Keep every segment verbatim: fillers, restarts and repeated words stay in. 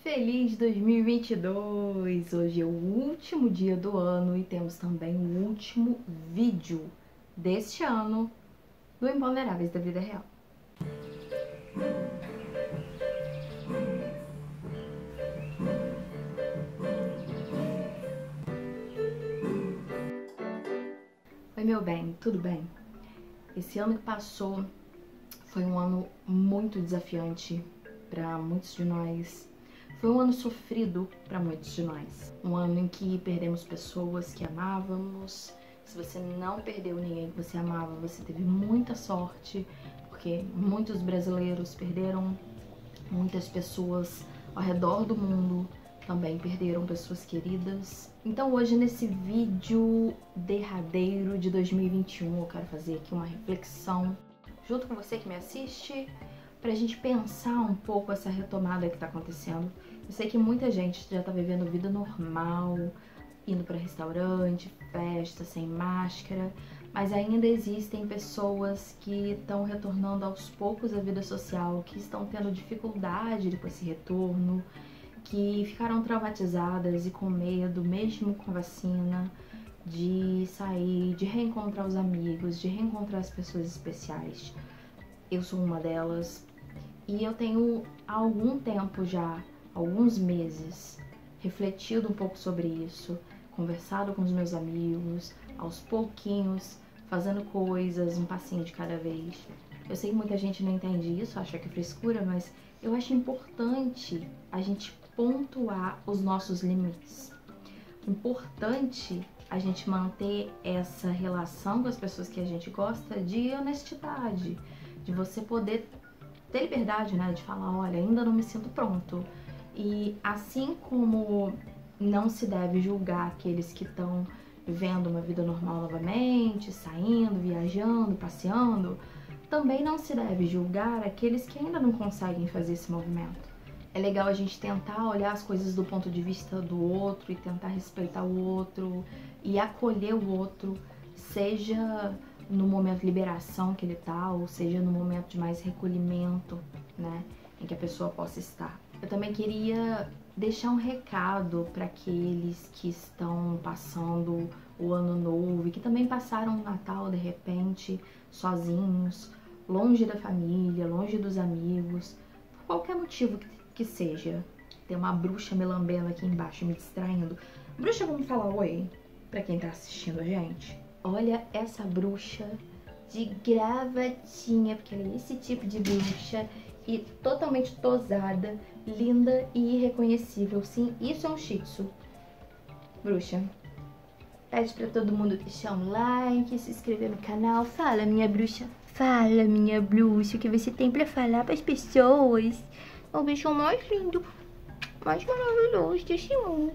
Feliz dois mil e vinte e dois! Hoje é o último dia do ano e temos também o último vídeo deste ano do Imponderáveis da Vida Real. Oi, meu bem, tudo bem? Esse ano que passou foi um ano muito desafiante para muitos de nós. Foi um ano sofrido para muitos de nós. Um ano em que perdemos pessoas que amávamos. Se você não perdeu ninguém que você amava, você teve muita sorte, porque muitos brasileiros perderam, muitas pessoas ao redor do mundo também perderam pessoas queridas. Então hoje, nesse vídeo derradeiro de dois mil e vinte e um, eu quero fazer aqui uma reflexão junto com você que me assiste, pra gente pensar um pouco essa retomada que tá acontecendo. Eu sei que muita gente já tá vivendo vida normal, indo pra restaurante, festa, sem máscara, mas ainda existem pessoas que estão retornando aos poucos à vida social, que estão tendo dificuldade com esse retorno, que ficaram traumatizadas e com medo, mesmo com vacina, de sair, de reencontrar os amigos, de reencontrar as pessoas especiais. Eu sou uma delas e eu tenho há algum tempo já, alguns meses, refletido um pouco sobre isso, conversado com os meus amigos, aos pouquinhos, fazendo coisas, um passinho de cada vez. Eu sei que muita gente não entende isso, acha que é frescura, mas eu acho importante a gente pontuar os nossos limites. Importante a gente manter essa relação com as pessoas que a gente gosta de honestidade, de você poder ter liberdade, né, de falar, olha, ainda não me sinto pronto. E assim como não se deve julgar aqueles que estão vivendo uma vida normal novamente, saindo, viajando, passeando, também não se deve julgar aqueles que ainda não conseguem fazer esse movimento. É legal a gente tentar olhar as coisas do ponto de vista do outro e tentar respeitar o outro e acolher o outro, seja no momento de liberação que ele tá, ou seja no momento de mais recolhimento, né, em que a pessoa possa estar. Eu também queria deixar um recado para aqueles que estão passando o ano novo e que também passaram o Natal de repente sozinhos, longe da família, longe dos amigos, por qualquer motivo que que seja. Tem uma bruxa me lambendo aqui embaixo, me distraindo. Bruxa, vamos falar oi pra quem tá assistindo a gente? Olha essa bruxa de gravatinha, porque ela é esse tipo de bruxa, e totalmente tosada, linda e irreconhecível. Sim, isso é um shih tzu. Bruxa, pede pra todo mundo deixar um like, se inscrever no canal. Fala, minha bruxa. Fala, minha bruxa, o que você tem pra falar pras pessoas? É o bicho mais lindo, mais maravilhoso desse mundo.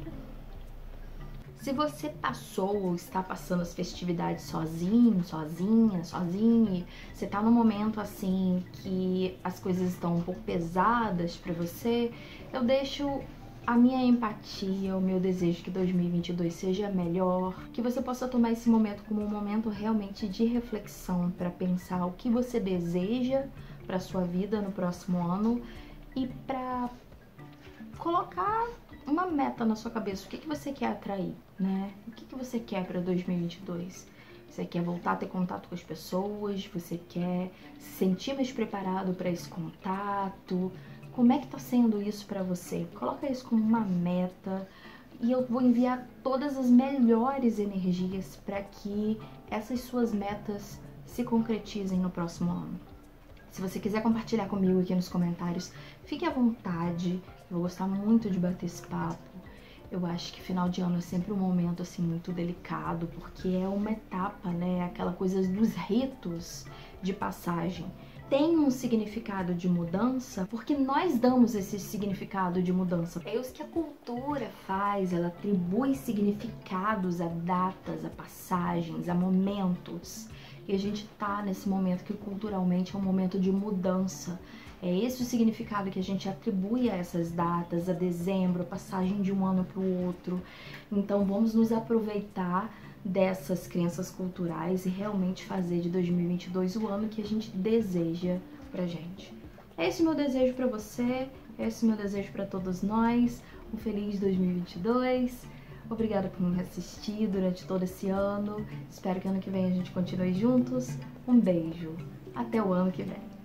Se você passou ou está passando as festividades sozinho, sozinha, sozinha, você tá num momento assim que as coisas estão um pouco pesadas pra você, eu deixo a minha empatia, o meu desejo que dois mil e vinte e dois seja melhor, que você possa tomar esse momento como um momento realmente de reflexão para pensar o que você deseja para sua vida no próximo ano e para colocar uma meta na sua cabeça. O que, que você quer atrair, né? O que, que você quer para dois mil e vinte e dois? Você quer voltar a ter contato com as pessoas? Você quer se sentir mais preparado para esse contato? Como é que tá sendo isso para você? Coloca isso como uma meta e eu vou enviar todas as melhores energias para que essas suas metas se concretizem no próximo ano. Se você quiser compartilhar comigo aqui nos comentários, fique à vontade. Eu vou gostar muito de bater esse papo. Eu acho que final de ano é sempre um momento assim muito delicado, porque é uma etapa, né? Aquela coisa dos ritos de passagem. Tem um significado de mudança, porque nós damos esse significado de mudança. É isso que a cultura faz, ela atribui significados a datas, a passagens, a momentos. E a gente tá nesse momento que culturalmente é um momento de mudança. É esse o significado que a gente atribui a essas datas, a dezembro, a passagem de um ano para o outro. Então vamos nos aproveitar dessas crenças culturais e realmente fazer de dois mil e vinte e dois o ano que a gente deseja pra gente. É esse o meu desejo pra você, Esse é o meu desejo para todos nós. Um feliz dois mil e vinte e dois. Obrigada por me assistir durante todo esse ano. Espero que ano que vem a gente continue juntos. Um beijo. Até o ano que vem.